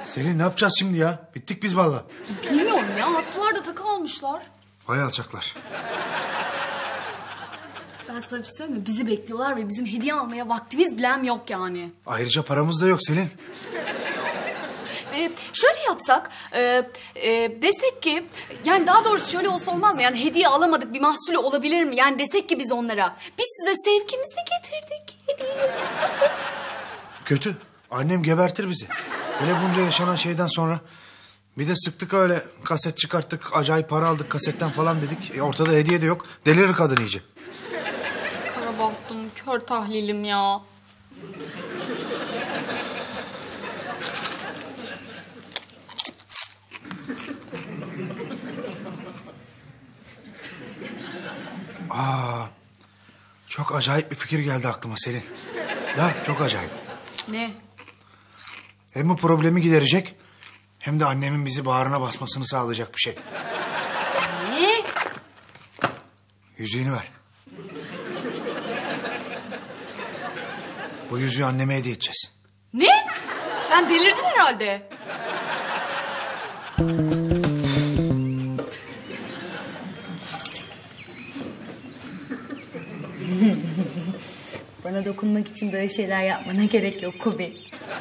Selin ne yapacağız şimdi ya? Bittik biz vallahi. Bilmiyorum ya. Hastalar da takı almışlar. Vay alçaklar. Ben sana bir şey söyleyeyim mi? Bizi bekliyorlar ve bizim hediye almaya vaktimiz bilen yok yani. Ayrıca paramız da yok Selin. Şöyle yapsak, desek ki, yani daha doğrusu şöyle olsa olmaz mı? Yani hediye alamadık, bir mahsulü olabilir mi? Yani desek ki biz onlara, biz size sevgimizi getirdik, hediye. Nasıl? Kötü. Annem gebertir bizi. Böyle bunca yaşanan şeyden sonra. Bir de sıktık öyle, kaset çıkarttık, acayip para aldık kasetten falan dedik. Ortada hediye de yok. Delirir kadın iyice. Kara baktım, kör tahlilim ya. Çok acayip bir fikir geldi aklıma Selin. Ya çok acayip. Ne? Hem bu problemi giderecek hem de annemin bizi bağrına basmasını sağlayacak bir şey. Ne? Yüzüğünü ver. Bu yüzüğü anneme hediye edeceğiz. Ne? Sen delirdin herhalde. Bana dokunmak için böyle şeyler yapmana gerek yok Kubi.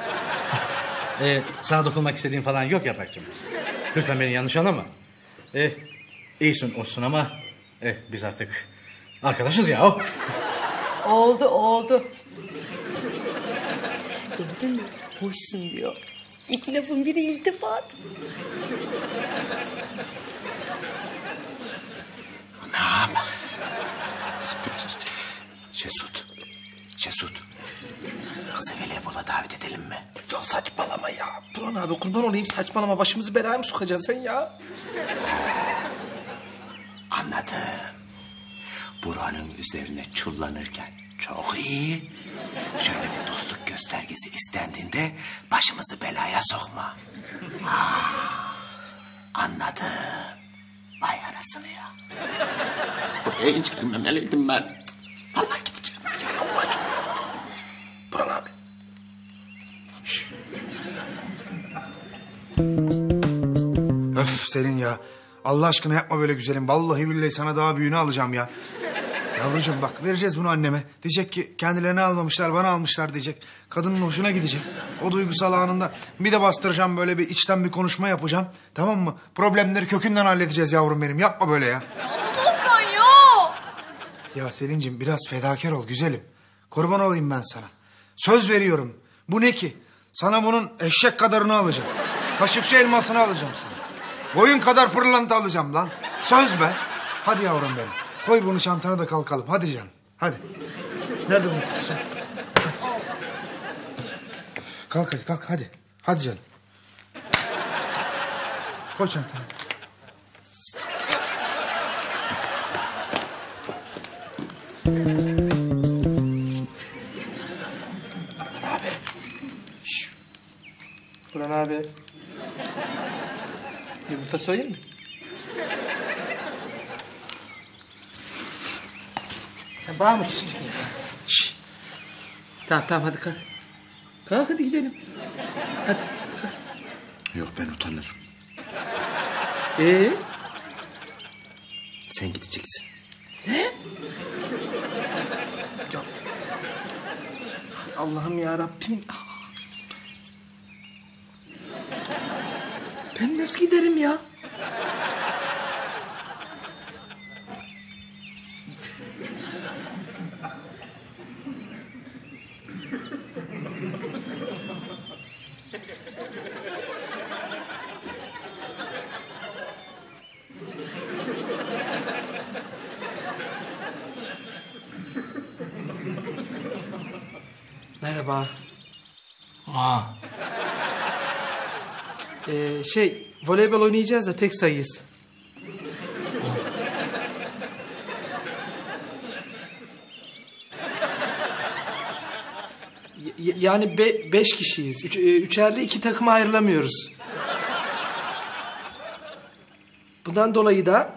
Sana dokunmak istediğim falan yok Yaprakcığım. Lütfen beni yanlış anlama. İyisin olsun ama biz artık arkadaşız ya. Oh. Oldu. Gördün mü? Hoşsun diyor. İki lafın biri iltifat. Anam. Cesut. Kızı voleybola davet edelim mi? Ya saçmalama ya. Burhan abi kurban olayım saçmalama. Başımızı belaya mı sokacaksın sen ya? Anladım. Burhan'ın üzerine çullanırken çok iyi. Şöyle bir dostluk göstergesi istendiğinde başımızı belaya sokma. Anladım. Vay anasını ya. Buraya hiç gelmemeliydim ben. Vallahi gideceğim. Ya Allah aşkına. Burhan abi. Şş. Öf Selin ya. Allah aşkına yapma böyle güzelim. Vallahi billahi sana daha büyüğünü alacağım ya. Yavrucuğum bak vereceğiz bunu anneme. Diyecek ki kendilerini almamışlar bana almışlar diyecek. Kadının hoşuna gidecek. O duygusal anında bir de bastıracağım böyle bir içten bir konuşma yapacağım. Tamam mı? Problemleri kökünden halledeceğiz yavrum benim. Yapma böyle ya. Volkan ya. Ya Selin'cim biraz fedakar ol güzelim. Kurban olayım ben sana. Söz veriyorum. Bu ne ki? Sana bunun eşek kadarını alacağım. Kaşıkçı elmasını alacağım sana. Boyun kadar pırlanta alacağım lan. Söz be. Hadi yavrum benim. Koy bunu çantana da kalkalım. Hadi canım. Hadi. Nerede bunun kutusu? Kalk hadi kalk hadi. Hadi canım. Koy çantana. Burhan abi. Yumurta soyayım mı? Sen bana mı küstün ya? Şşş. Tamam hadi kalk. Kalk hadi gidelim. Hadi. Yok ben utanırım. Sen gideceksin. Ne? Ya. Allah'ım ya Rabbim. Ben nasıl giderim ya? Merhaba. Voleybol oynayacağız da tek sayıyız. Yani 5 kişiyiz. Üçerli 2 takıma ayrılamıyoruz. Bundan dolayı da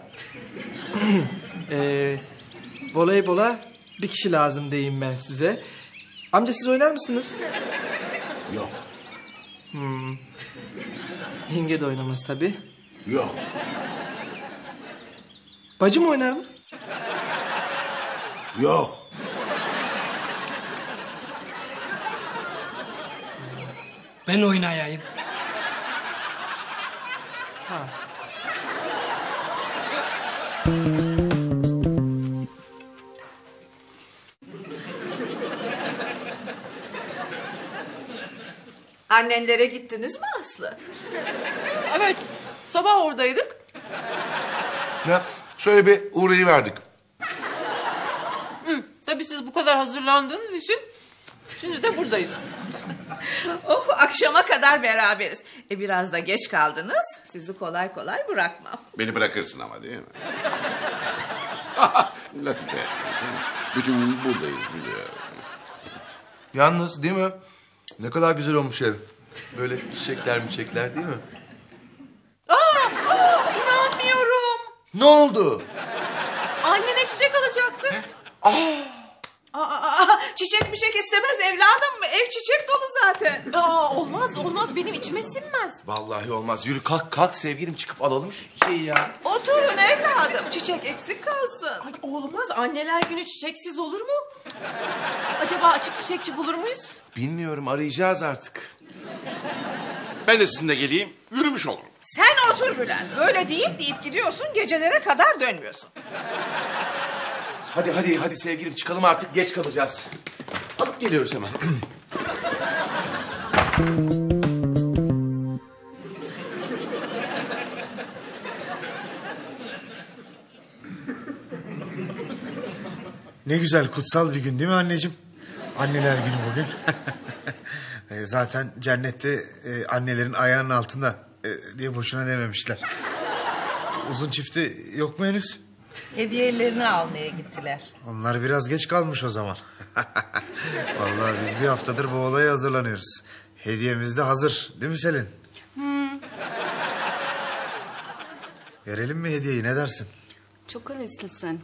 voleybola bir kişi lazım diyeyim ben size. Amca siz oynar mısınız? Yok. Yenge de oynamaz tabii. Yok. Bacım oynar mı? Yok. Ben oynayayım. Annenlere gittiniz mi Aslı? Evet. Sabah oradaydık. Ya şöyle bir uğrayıverdik. Tabii siz bu kadar hazırlandığınız için şimdi de buradayız. Oh, akşama kadar beraberiz. Biraz da geç kaldınız. Sizi kolay kolay bırakmam. Beni bırakırsın ama değil mi? Latife. Bütün gün buradayız biliyorum. Yalnız değil mi? Ne kadar güzel olmuş ev. Böyle çiçekler değil mi? İnanmıyorum. Ne oldu? Annene çiçek alacaktık. Çiçek istemez evladım. Ev çiçek dolu zaten. Olmaz benim içime sinmez. Vallahi olmaz. Yürü kalk sevgilim çıkıp alalım şu şeyi ya. Oturun evladım. Çiçek eksik kalsın. Ay olmaz. Anneler günü çiçeksiz olur mu? Acaba açık çiçekçi bulur muyuz? Bilmiyorum arayacağız artık. Ben de sizinle geleyim. Yürümüş olurum. Sen otur Bülent. Böyle deyip gidiyorsun, gecelere kadar dönmüyorsun. Hadi sevgilim çıkalım artık geç kalacağız. Alıp geliyoruz hemen. Ne güzel kutsal bir gün değil mi anneciğim? Anneler günü bugün. Zaten cennette annelerin ayağının altında diye boşuna dememişler. Uzun çifti yok mu henüz? Hediyelerini almaya gittiler. Onlar biraz geç kalmış o zaman. Vallahi biz bir haftadır bu olaya hazırlanıyoruz. Hediyemiz de hazır değil mi Selin? Verelim mi hediyeyi ne dersin? Çok heveslisin.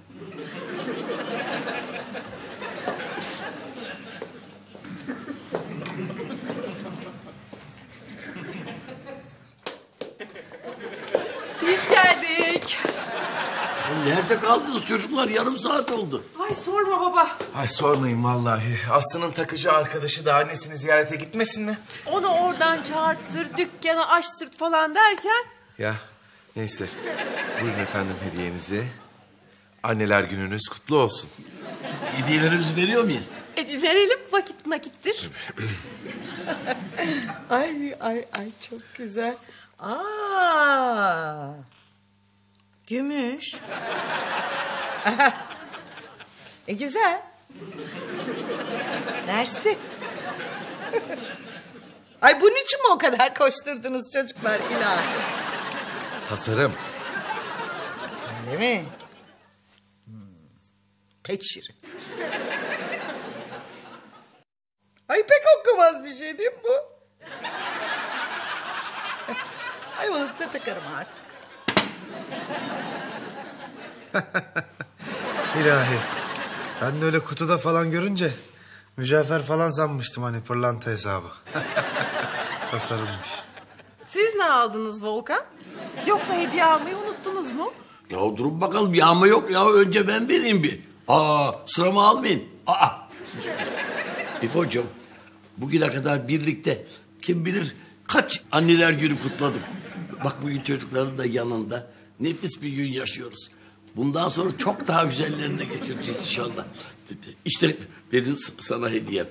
Biz geldik. Nerede kaldınız çocuklar? Yarım saat oldu. Ay sorma baba. Ay sormayın vallahi. Aslı'nın takıcı arkadaşı da annesini ziyarete gitmesin mi? Onu oradan çağırttır, dükkanı açtırt falan derken... Ya neyse. Buyurun efendim hediyenizi. Anneler gününüz kutlu olsun. Hediyelerimizi veriyor muyuz? Verelim vakit nakittir. ay çok güzel. Gümüş. Güzel. Dersi. Ay bunun için mi o kadar koşturdunuz çocuklar ilahi? Tasarım. Öyle mi? Pek şirin. Ay pek okumaz bir şey değil mi bu? Ay bunu da takarım artık. İlahi. Ben de öyle kutuda falan görünce mücevher falan sanmıştım hani pırlanta hesabı. Tasarımmış. Siz ne aldınız Volkan? Yoksa hediye almayı unuttunuz mu? Ya durun bakalım yağma yok ya. Önce ben vereyim bir. Sıramı almayın. İfo'cum bugüne kadar birlikte kim bilir kaç anneler günü kutladık. Bak bugün çocukların da yanında nefis bir gün yaşıyoruz. Bundan sonra çok daha güzellerini de geçireceğiz inşallah. İşte benim sana hediyem.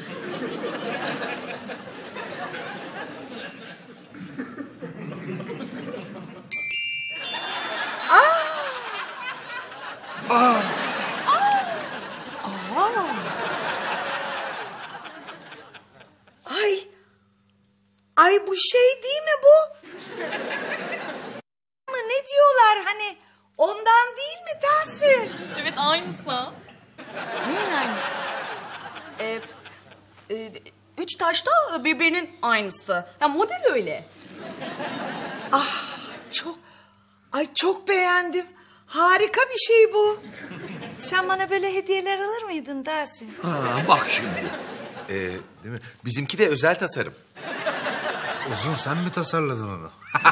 Ay bu şey değil mi bu? Ne diyorlar hani ondan değil mi Tahsin? Evet aynısı. Neyin aynısı? 3 taş da birbirinin aynısı. Ya model öyle. Çok beğendim. Harika bir şey bu. Sen bana böyle hediyeler alır mıydın Tahsin? Bak şimdi. Değil mi? Bizimki de özel tasarım. Uzun sen mi tasarladın onu?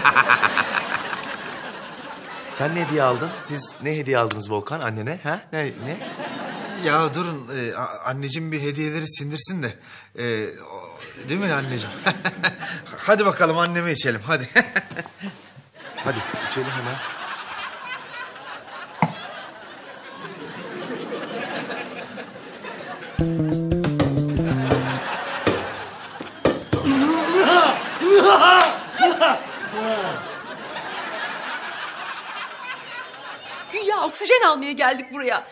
Sen ne hediye aldın? Siz ne hediye aldınız Volkan annene? Ha? Ne? Ya durun anneciğim bir hediyeleri sindirsin de. Değil mi anneciğim? Hadi bakalım anneme içelim hadi. Hadi içelim hemen. Güya oksijen almaya geldik buraya.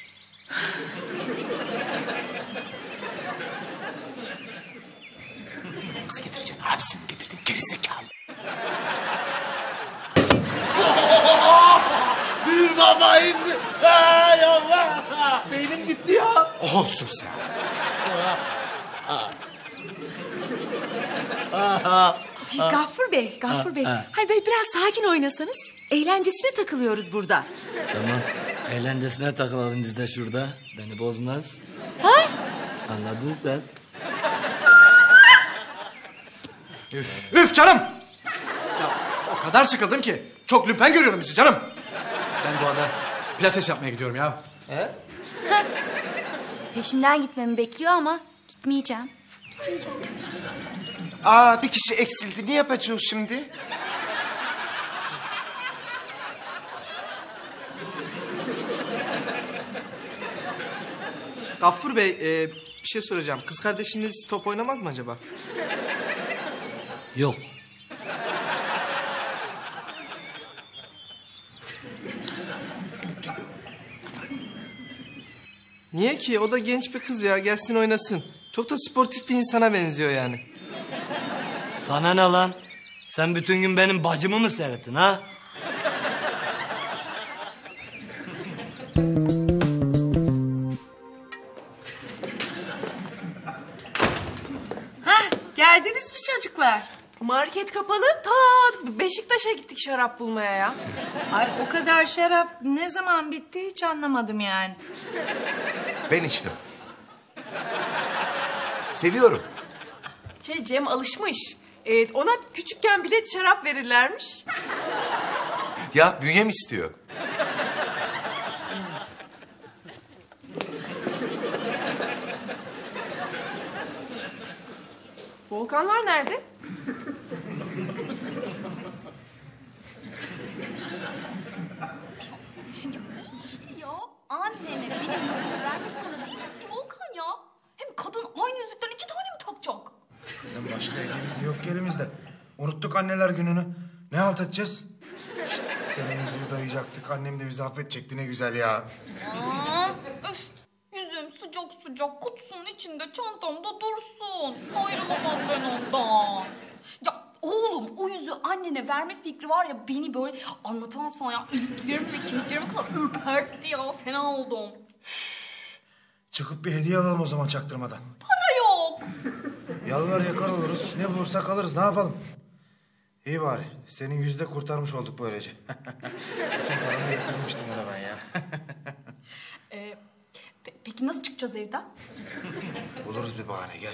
Nasıl getireceksin? Abisini getirdin gerizekalı. Bir baba indi. Ay Allah. Beynim gitti ya. Olsun sen. Gaffur Bey. Hayır böyle biraz sakin oynasanız. Eğlencesine takılıyoruz burada. Tamam. Eğlencesine takılalım biz de şurada. Beni bozmaz. Ha? Anladın sen. Üf canım. Ya o kadar sıkıldım ki. Çok lümpen görüyorum bizi canım. Ben bu arada pilates yapmaya gidiyorum ya. Peşinden gitmemi bekliyor ama gitmeyeceğim. Aa, bir kişi eksildi. Ne yapacağız şimdi? Gaffur Bey, bir şey soracağım. Kız kardeşiniz top oynamaz mı acaba? Yok. Niye ki? O da genç bir kız ya. Gelsin oynasın. Çok da sportif bir insana benziyor yani. Sana ne lan? Sen bütün gün benim bacımı mı seyrettin ha? Geldiniz mi çocuklar? Market kapalı. Ta Beşiktaş'a gittik şarap bulmaya ya. Ay o kadar şarap ne zaman bitti hiç anlamadım yani. Ben içtim. Seviyorum. Cem alışmış. Ona küçükken bile şarap verirlermiş. Ya bünyem istiyor. Volkanlar nerede? İşte ya annene benim yüzümü vermek sana değiliz ki Volkan ya. Hem kadın aynı yüzükten 2 tane mi takacak? Kızım başka hediyemiz de yok ki elimizde. Unuttuk anneler gününü. Ne halt edeceğiz? İşte senin yüzünü dayayacaktık. Annem de bizi affedecekti ne güzel ya. Aman öf. Yüzüm sıcak sıcak kutusunun içinde çantamda dursun. Ayrılamam ben ondan. Ya oğlum o yüzüğü annene verme fikri var ya beni böyle anlatamam sana ya. İliklerimi ve kemiklerimi kadar ürpertti ya. Fena oldum. Çıkıp bir hediye alalım o zaman çaktırmadan. Para yok. Yalvar yakar oluruz. Ne bulursak alırız. Ne yapalım? İyi bari. Senin yüzde kurtarmış olduk böylece. Bütün paramı yatırmıştım ona ben ya. Peki nasıl çıkacağız evden? Buluruz bir bahane gel.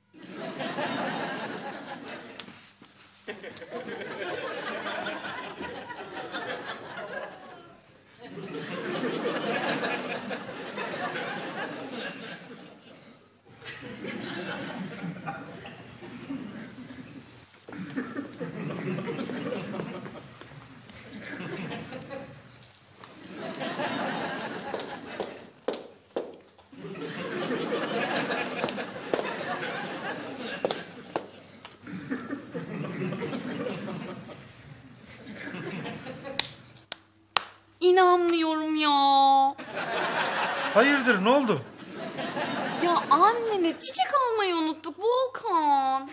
İnanmıyorum ya. Hayırdır ne oldu? Ya annene çiçek almayı unuttuk Volkan.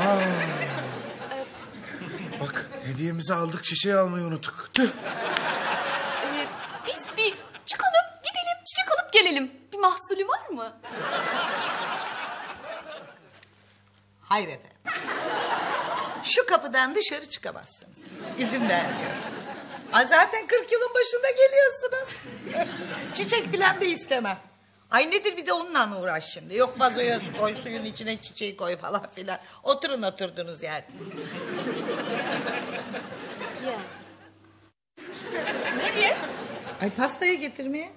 Bak hediyemizi aldık çiçeği almayı unuttuk. Tüh. Biz bir çıkalım gidelim çiçek alıp gelelim. Bir mahsulü var mı? Hayır efendim. Şu kapıdan dışarı çıkamazsınız. İzin vermiyorum. Zaten 40 yılın başında geliyorsunuz. Çiçek falan da istemem. Ay nedir bir de onunla uğraş şimdi. Yok vazoya su koy, suyun içine çiçeği koy falan filan. Oturun oturduğunuz yerde. Nereye? Ay pastayı getirmeye.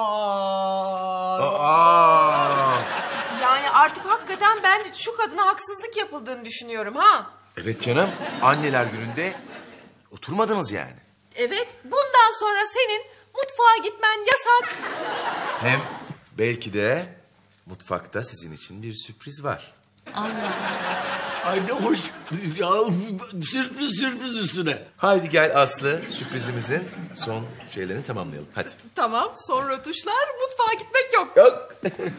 Yani artık hakikaten ben de şu kadına haksızlık yapıldığını düşünüyorum ha. Evet canım. Anneler gününde oturmadınız yani. Evet, bundan sonra senin mutfağa gitmen yasak. Hem belki de mutfakta sizin için bir sürpriz var. Ay ne hoş. Ya, sürpriz üstüne. Haydi gel Aslı, sürprizimizin son şeylerini tamamlayalım. Hadi. Tamam, sonra tuşlar, mutfağa gitmek yok. Yok.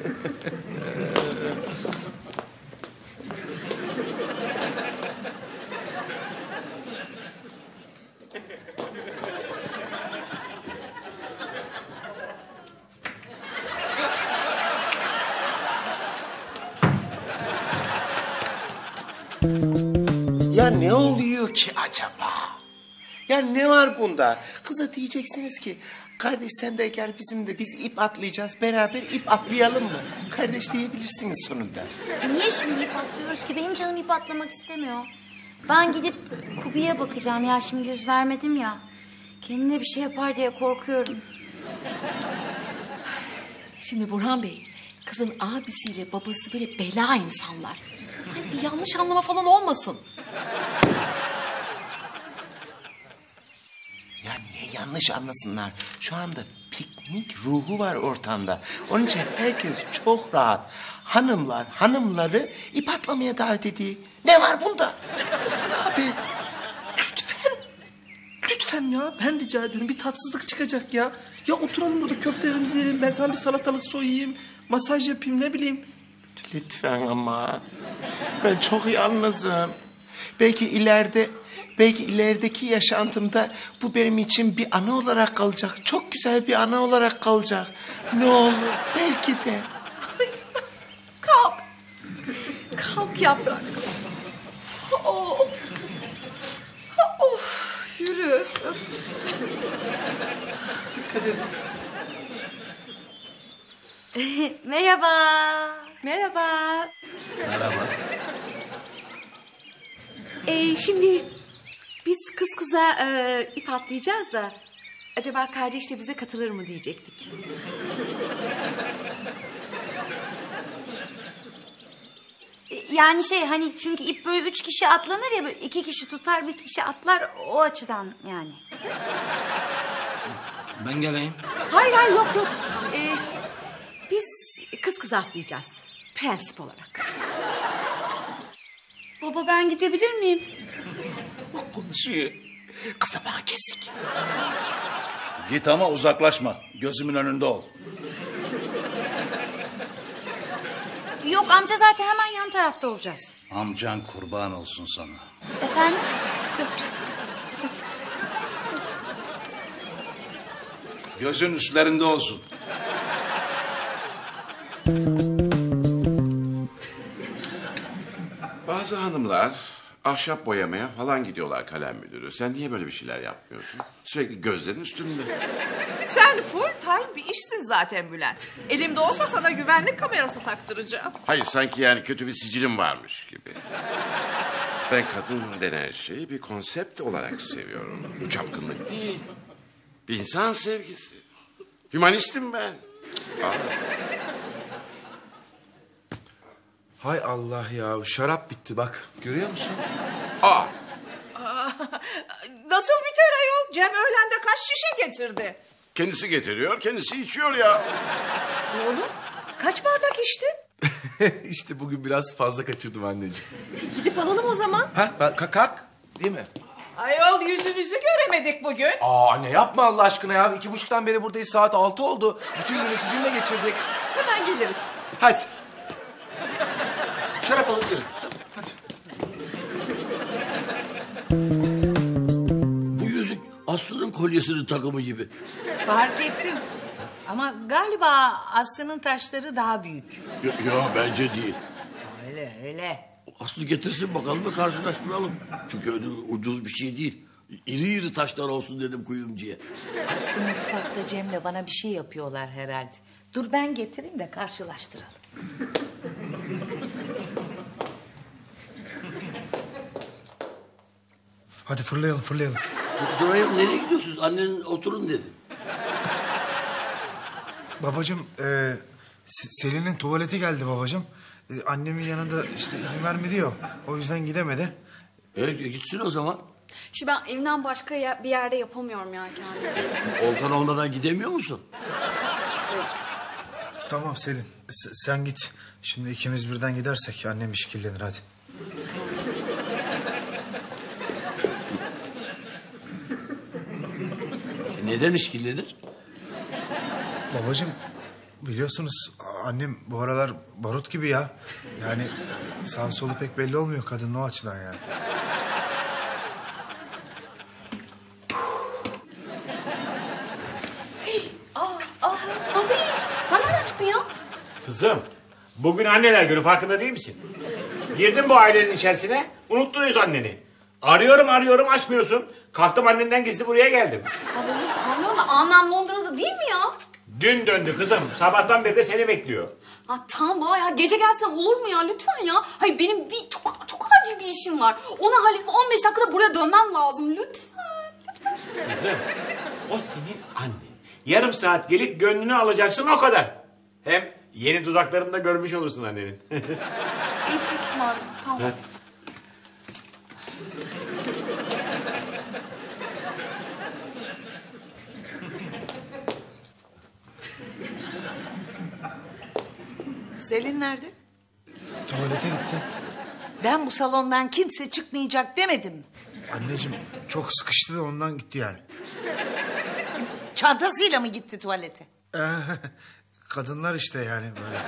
Ya ne oluyor ki acaba? Ya ne var bunda? Kıza diyeceksiniz ki kardeş sen de gel bizimle biz ip atlayacağız beraber ip atlayalım mı? Kardeş diyebilirsiniz sonunda. Niye şimdi ip atlıyoruz ki? Benim canım ip atlamak istemiyor. Ben gidip Kubi'ye bakacağım ya, şimdi yüz vermedim ya. Kendine bir şey yapar diye korkuyorum. Şimdi Burhan Bey, kızın abisiyle babası böyle bela insanlar. Hani bir yanlış anlama falan olmasın. Ya niye yanlış anlasınlar? Şu anda piknik ruhu var ortamda. Onun için herkes çok rahat. Hanımlar hanımları ip atlamaya davet ediyor. Ne var bunda? Abi lütfen. Lütfen ya. Ben rica ediyorum. Bir tatsızlık çıkacak ya. Ya oturalım burada köftelerimizi yiyelim. Ben sana bir salatalık soyayım. Masaj yapayım ne bileyim. Lütfen ama. Ben çok yalnızım. Belki ilerideki yaşantımda bu benim için bir anı olarak kalacak. Çok güzel bir anı olarak kalacak. Ne olur belki de. Kalk. Kalk yaprak. Oh. Of, yürü. Merhaba. Merhaba. Merhaba. Şimdi biz kız kıza ip atlayacağız da acaba kardeş de bize katılır mı diyecektik. Yani hani çünkü ip böyle 3 kişi atlanır ya, böyle 2 kişi tutar, 1 kişi atlar, o açıdan yani. Ben geleyim. Hayır yok. Biz kız kıza atlayacağız. Prensip olarak. Baba ben gidebilir miyim? Konuşuyor. Kız da bana kesik. Git ama uzaklaşma. Gözümün önünde ol. Yok amca, zaten hemen yan tarafta olacağız. Amcan kurban olsun sana. Efendim? Gözün üstlerinde olsun. Bazı hanımlar ahşap boyamaya falan gidiyorlar kalem müdürü. Sen niye böyle bir şeyler yapmıyorsun? Sürekli gözlerin üstünde. Sen full time bir işsin zaten Bülent. Elimde olsa sana güvenlik kamerası taktıracağım. Hayır sanki yani kötü bir sicilim varmış gibi. Ben kadın denen şeyi bir konsept olarak seviyorum. Bu çapkınlık değil. Bir insan sevgisi. Hümanistim ben. Hay Allah ya, şarap bitti bak. Görüyor musun? Nasıl biter ayol? Cem öğlende kaç şişe getirdi? Kendisi getiriyor, kendisi içiyor ya. Oğlum kaç bardak içtin? İşte bugün biraz fazla kaçırdım anneciğim. Gidip alalım o zaman. Kalk. Değil mi? Ayol yüzünüzü göremedik bugün. Anne yapma Allah aşkına ya. 2.30'dan beri buradayız, saat 6 oldu. Bütün günü sizinle geçirdik. Hemen geliriz. Hadi. Şarap alıp gelin. Hadi. Bu yüzük Aslı'nın kolyesinin takımı gibi. Fark ettim. Ama galiba Aslı'nın taşları daha büyük. Ya bence değil. Öyle. Aslı getirsin bakalım da karşılaştıralım. Çünkü öyle ucuz bir şey değil. İri iri taşlar olsun dedim kuyumcuya. Aslı mutfakta Cem'le bana bir şey yapıyorlar herhalde. Dur ben getireyim de karşılaştıralım. Hadi fırlayalım. Durayım, nereye gidiyorsunuz? Annenin oturun dedi. Babacığım, Selin'in tuvaleti geldi babacığım. Annemin yanında işte izin vermedi ya. O yüzden gidemedi. Gitsin o zaman. Şimdi ben evden başka bir yerde yapamıyorum ya kendimi. Volkan olmadan gidemiyor musun? Tamam Selin, sen git. Şimdi ikimiz birden gidersek annem işkillenir, hadi. Neden işkillenir? Babacığım, biliyorsunuz annem bu aralar barut gibi ya. Yani sağ solu pek belli olmuyor kadının o açıdan yani. Babiş, sen nereden çıktın ya? Kızım, bugün anneler günü, farkında değil misin? Girdin bu ailenin içerisine, unuttunuz anneni. Arıyorum açmıyorsun. Kalktım annenden gizli buraya geldim. Babiş, anlıyorum da annem Londra'da değil mi ya? Dün döndü kızım. Sabahtan beri de seni bekliyor. Ha tamam ya, gece gelsen olur mu ya, lütfen ya. Hayır, benim çok acil bir işim var. Onu halledip 15 dakikada buraya dönmem lazım, lütfen. Kızım, o senin annen. Yarım saat gelip gönlünü alacaksın, o kadar. Hem yeni dudaklarını da görmüş olursun annenin. İyi peki madem, tamam. Hadi. Selin nerede? Tuvalete gitti. Ben bu salondan kimse çıkmayacak demedim mi? Anneciğim çok sıkıştı da ondan gitti yani. Çantasıyla mı gitti tuvalete? Kadınlar işte yani böyle.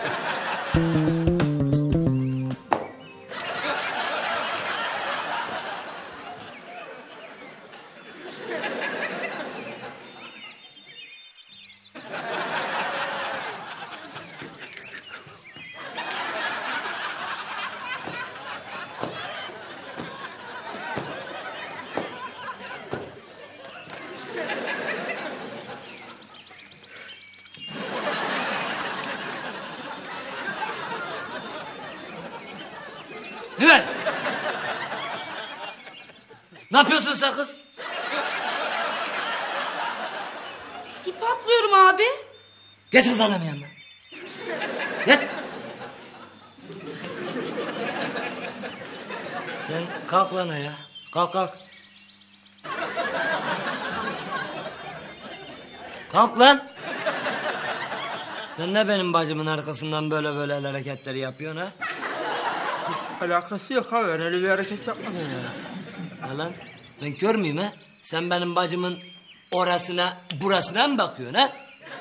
Lütfen! Ne yapıyorsun sen kız? İp atlıyorum abi. Geç kız annemin yanına. Geç. Sen kalk lan ya. Kalk. Kalk lan. Sen ne benim bacımın arkasından böyle el hareketleri yapıyorsun ha? Alakası yok abi. Ben öyle bir hareket yapmadım ya. Ne lan? Ben kör müyüm ha? Sen benim bacımın orasına burasına mı bakıyorsun ha?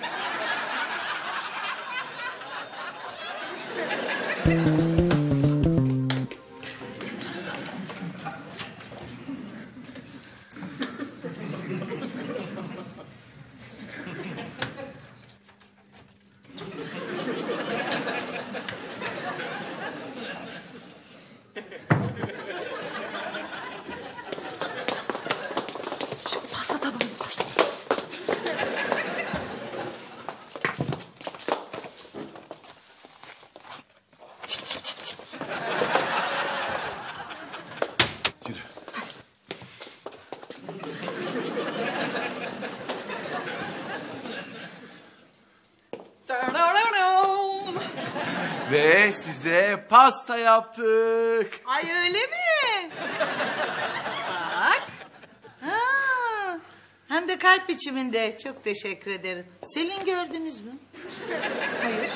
Ve size pasta yaptık. Ay öyle mi? Bak. Ha, hem de kalp biçiminde. Çok teşekkür ederim. Selin gördünüz mü? Hayır.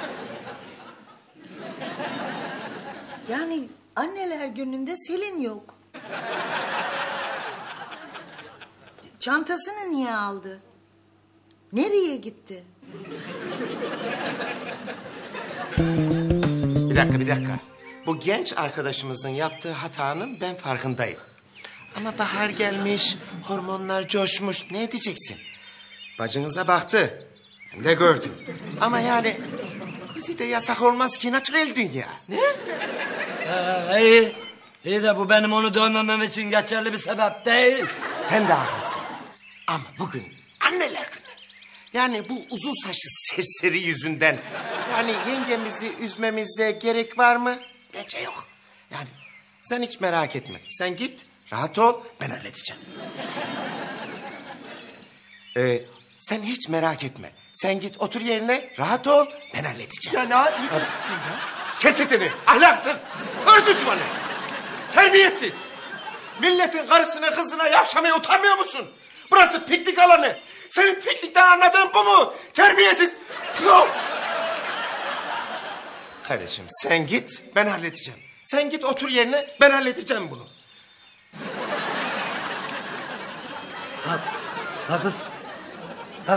Yani anneler gününde Selin yok. Çantasını niye aldı? Nereye gitti? Bir dakika. Bu genç arkadaşımızın yaptığı hatanın ben farkındayım. Ama bahar gelmiş, hormonlar coşmuş. Ne edeceksin? Bacınıza baktı. Ben de gördüm. Ama yani kuzide yasak olmaz ki, natürel dünya. Ne? İyi. İyi de bu benim onu dövmemem için geçerli bir sebep değil. Sen de haklısın. Ama bugün anneler günü. Yani bu uzun saçlı serseri yüzünden... yani yengemizi üzmemize gerek var mı? Bence yok. Yani sen hiç merak etme. Sen git, rahat ol, ben halledeceğim. Sen hiç merak etme. Sen git otur yerine, rahat ol, ben halledeceğim. Ya ne yapıyorsun ya? Kes sesini, ahlaksız, ırz düşmanı, terbiyesiz. Milletin karısına kızına yavşamaya utanmıyor musun? Burası piknik alanı. Senin piknikten anladığın bu mu? Terbiyesiz. Pro. Kardeşim sen git, ben halledeceğim. Sen git otur yerine, ben halledeceğim bunu. Ha kız. Ha.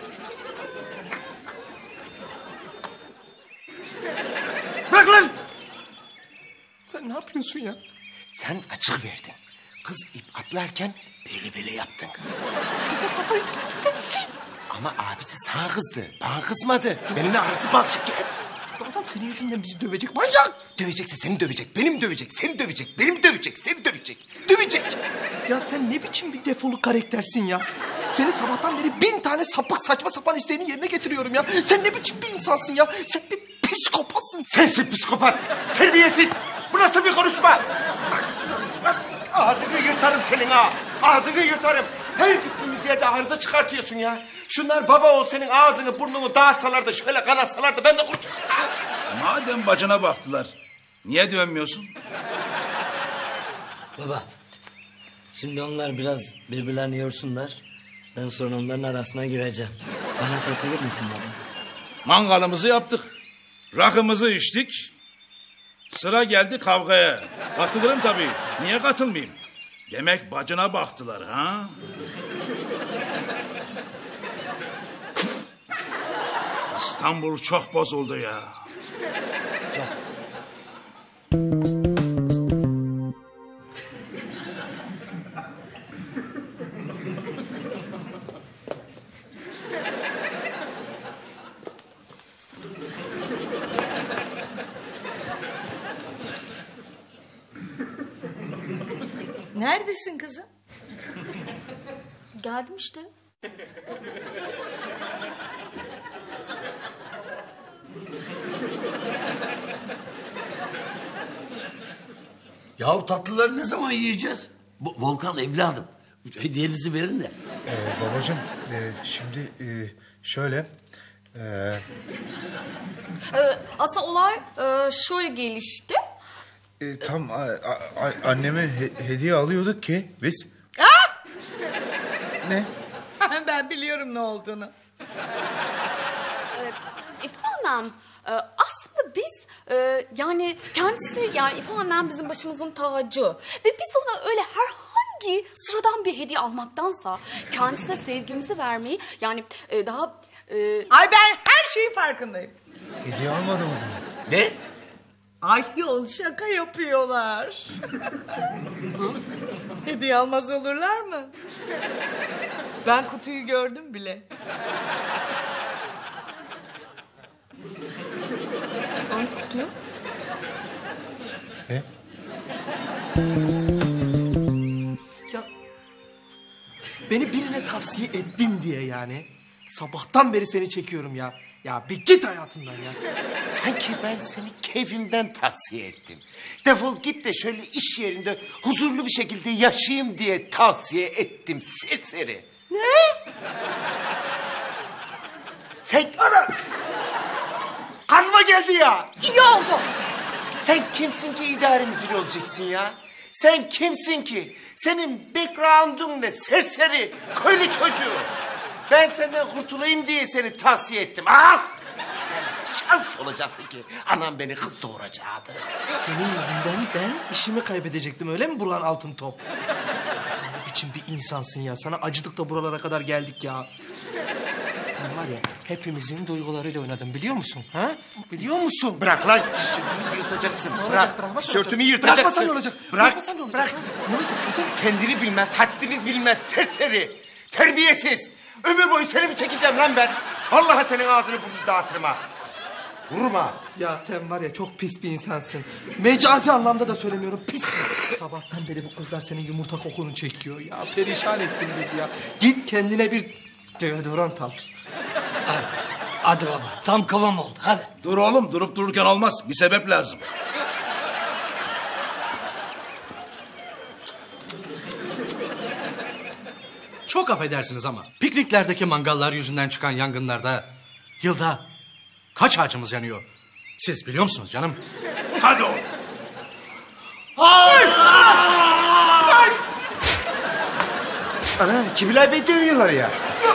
Bırak lan! Sen ne yapıyorsun ya? Sen açık verdin. Kız ip atlarken böyle yaptın. Kıza kafayı takın sensin. Ama abisi sana kızdı, bana kızmadı. Benimle arası balçık yani. Adam senin yüzünden bizi dövecek manyak. Dövecekse seni dövecek, benim dövecek, seni dövecek, benim dövecek, seni dövecek. Dövecek. Ya sen ne biçim bir defolu karaktersin ya? Seni sabahtan beri 1000 tane sapık saçma sapan isteğini yerine getiriyorum ya. Sen ne biçim bir insansın ya? Sen bir psikopatsın. Sensin psikopat, terbiyesiz. Bu nasıl bir konuşma? Ağzını yırtarım senin ha. Ağzını yırtarım. Her gittiğimiz yerde arıza çıkartıyorsun ya. Şunlar baba ol senin ağzını burnunu dağıtsalar da şöyle kanatsalar da ben de kurtulayım. Madem bacına baktılar, niye dönmüyorsun? Baba, şimdi onlar biraz birbirlerini yorsunlar. Ben sonra onların arasına gireceğim. Bana katılır mısın baba? Mangalımızı yaptık, rakımızı içtik. Sıra geldi kavgaya. Katılırım tabii. Niye katılmayayım? Demek bacına baktılar ha? İstanbul çok bozuldu ya. Çok. Neredesin kızım? Geldim işte. Yahu tatlıları ne zaman yiyeceğiz? Volkan evladım, hediyenizi verin de. Babacığım şimdi şöyle... Aslında olay şöyle gelişti. Tam anneme hediye alıyorduk ki biz... Ne? Ben biliyorum ne olduğunu. İfa Hanım, aslında biz yani kendisi yani İfa Hanım bizim başımızın tacı. Ve biz ona öyle herhangi sıradan bir hediye almaktansa kendisine sevgimizi vermeyi yani daha... Ay ben her şeyin farkındayım. Hediye almadığımız mı? Ne? Ay yol şaka yapıyorlar. Hediye almaz olurlar mı? Ben kutuyu gördüm bile. Hangi kutuyu? Ne? Ya beni birine tavsiye ettin diye yani. Sabahtan beri seni çekiyorum ya. Ya bir git hayatımdan ya. Sanki ben seni keyfimden tavsiye ettim. Defol git de şöyle iş yerinde huzurlu bir şekilde yaşayayım diye tavsiye ettim serseri. Ne? Sen ana! Kanıma geldi ya. İyi oldu. Sen kimsin ki idare müdürü olacaksın ya? Sen kimsin ki? Senin background'un ne serseri köylü çocuğu. Ben senden kurtulayım diye seni tavsiye ettim. Ah! Şans olacaktı ki anam beni kız doğuracaktı. Senin yüzünden ben işimi kaybedecektim öyle mi Burhan Altıntop? Sen ne biçim bir insansın ya. Sana acıdık da buralara kadar geldik ya. Sen var ya hepimizin duygularıyla oynadın biliyor musun? Ha? Biliyor musun? Bırak lan tişörtümü yırtacaksın. Ne Bırak olacak, bırakmazsan tişörtümü olacak. yırtacaksın. Bırakmasan ne olacak? Bırak. Bırakmasan ne olacak? Bırak. Ne olacak kızım? Kendini bilmez, haddiniz bilmez serseri. Terbiyesiz. Ömür boyu seni mi çekeceğim lan ben? Vallahi senin ağzını burnunu dağıtırım ha. Vururum ha. Ya sen var ya çok pis bir insansın. Mecazi anlamda da söylemiyorum, pis. Sabahtan beri bu kızlar senin yumurta kokunu çekiyor ya. Perişan ettin bizi ya. Git kendine bir deodorant al. Hadi baba, tam kıvam oldu, hadi. Dur oğlum, durup dururken olmaz. Bir sebep lazım. Çok affedersiniz ama pikniklerdeki mangallar yüzünden çıkan yangınlarda yılda kaç ağacımız yanıyor? Siz biliyor musunuz canım? Hadi oğlum. Ana Kibilay Bey dövüyorlar ya.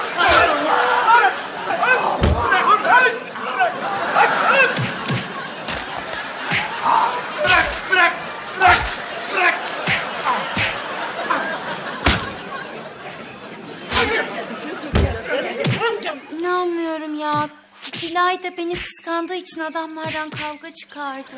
İnanmıyorum ya. Kubilay da beni kıskandığı için adamlardan kavga çıkardı.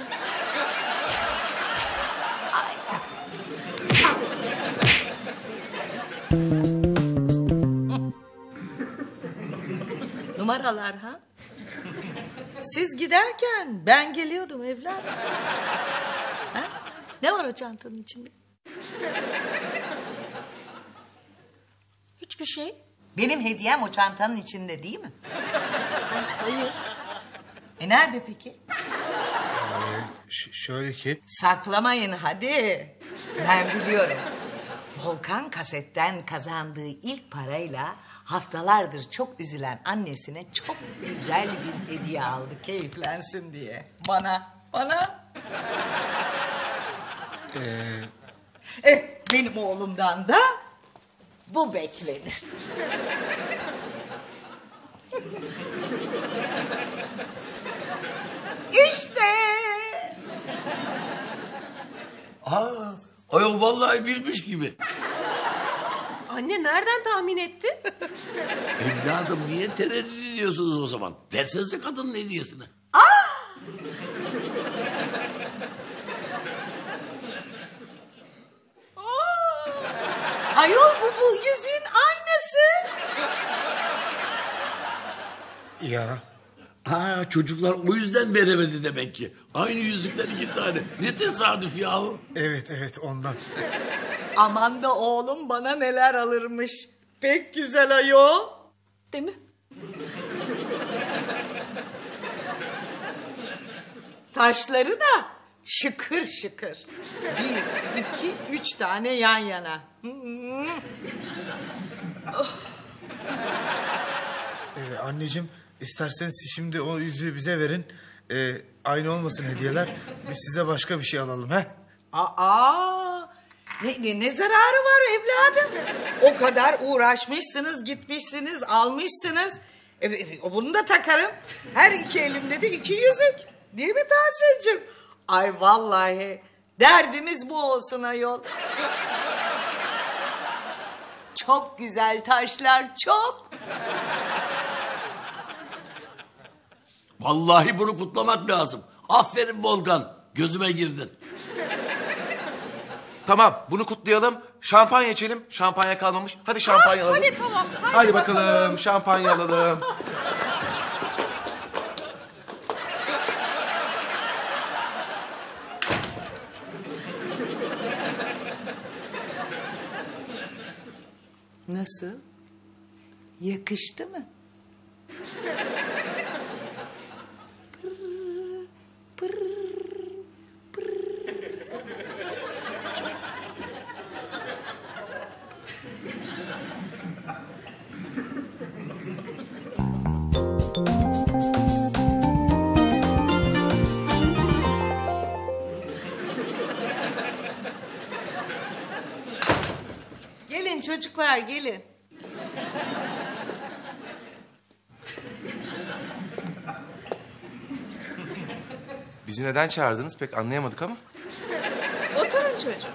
Numaralar ha? Siz giderken ben geliyordum evladım. Ha? Ne var o çantanın içinde? Hiçbir şey. Benim hediyem o çantanın içinde değil mi? Hayır. Nerede peki? Şöyle ki. Saklamayın hadi. Ben biliyorum. Volkan kasetten kazandığı ilk parayla haftalardır çok üzülen annesine çok güzel bir hediye aldı keyiflensin diye. Bana. Benim oğlumdan da bu beklenir. İşte. Ayol vallahi bilmiş gibi. Anne nereden tahmin ettin? Evladım niye tereddüt ediyorsunuz o zaman? Versenize kadının hediyesini. Ayol bu yüzüğün aynısı. Ya. Çocuklar o yüzden veremedi demek ki. Aynı yüzükten 2 tane. Ne tesadüf yahu. Evet ondan. Aman da oğlum bana neler alırmış. Pek güzel ayol. Değil mi? Taşları da şıkır şıkır. 1, 2, 3 tane yan yana. Anneciğim isterseniz siz şimdi o yüzüğü bize verin. Aynı olmasın hediyeler. Biz size başka bir şey alalım he? Ne zararı var evladım? O kadar uğraşmışsınız, gitmişsiniz, almışsınız. Bunu da takarım. Her iki elimde de 2 yüzük. Değil mi Tahsin'cim? Ay vallahi derdimiz bu olsun ayol. Çok güzel taşlar, çok. Vallahi bunu kutlamak lazım. Aferin Volkan. Gözüme girdin. Tamam bunu kutlayalım. Şampanya içelim. Şampanya kalmamış. Hadi şampanya alalım. Hadi tamam. Hadi bakalım şampanya alalım. Nasıl? Yakıştı mı? Gelin çocuklar gelin. Bizi neden çağırdınız pek anlayamadık ama. Oturun çocuğum.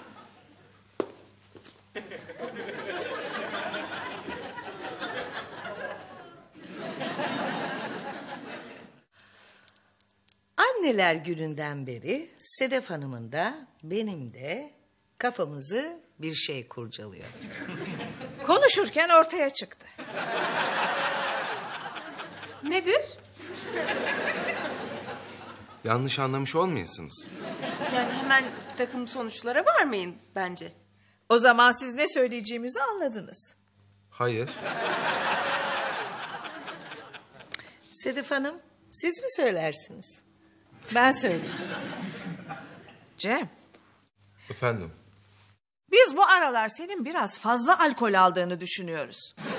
Anneler gününden beri Sedef Hanım'ın da benim de kafamızı bir şey kurcalıyor. Konuşurken ortaya çıktı. Nedir? Yanlış anlamış olmayasınız. Yani hemen bir takım sonuçlara varmayın bence. O zaman siz ne söyleyeceğimizi anladınız. Hayır. Sedef Hanım, siz mi söylersiniz? Ben söyleyeyim. Cem, Efendim? biz bu aralar senin biraz fazla alkol aldığını düşünüyoruz.